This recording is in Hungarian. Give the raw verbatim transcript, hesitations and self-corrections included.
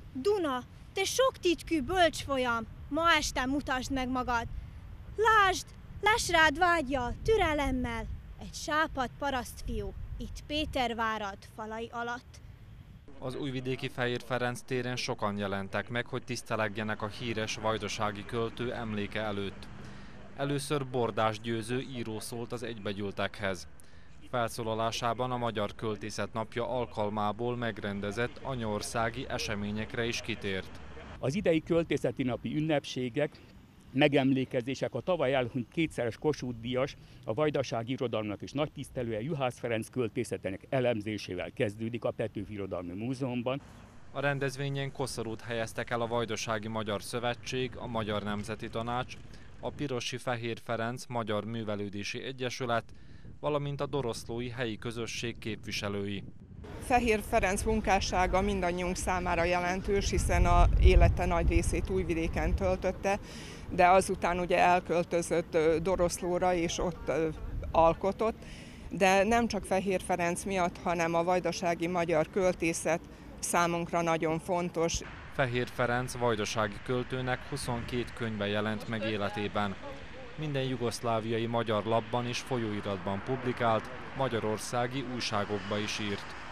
Duna, te sok titkű bölcs folyam, ma este mutasd meg magad. Lásd, lesz rád vágya, türelemmel, egy sápadt parasztfiú, itt Pétervárad falai alatt. Az újvidéki Fehér Ferenc téren sokan jelentek meg, hogy tisztelegjenek a híres vajdasági költő emléke előtt. Először Bordás Győző író szólt az egybegyűltekhez. Felszólalásában a Magyar Költészet Napja alkalmából megrendezett anyaországi eseményekre is kitért. Az idei költészeti napi ünnepségek, megemlékezések a tavaly elhunyt kétszeres Kossuth-díjas, a vajdasági irodalomnak és nagy tisztelője Juhász Ferenc költészetének elemzésével kezdődik a Petőfi Irodalmi Múzeumban. A rendezvényen koszorút helyeztek el a Vajdasági Magyar Szövetség, a Magyar Nemzeti Tanács, a Pirosi Fehér Ferenc Magyar Művelődési Egyesület, valamint a doroszlói helyi közösség képviselői. Fehér Ferenc munkássága mindannyiunk számára jelentős, hiszen a élete nagy részét Újvidéken töltötte, de azután ugye elköltözött Doroszlóra és ott alkotott. De nem csak Fehér Ferenc miatt, hanem a vajdasági magyar költészet számunkra nagyon fontos. Fehér Ferenc vajdasági költőnek huszonkét könyve jelent meg életében. Minden jugoszláviai magyar lapban és folyóiratban publikált, magyarországi újságokba is írt.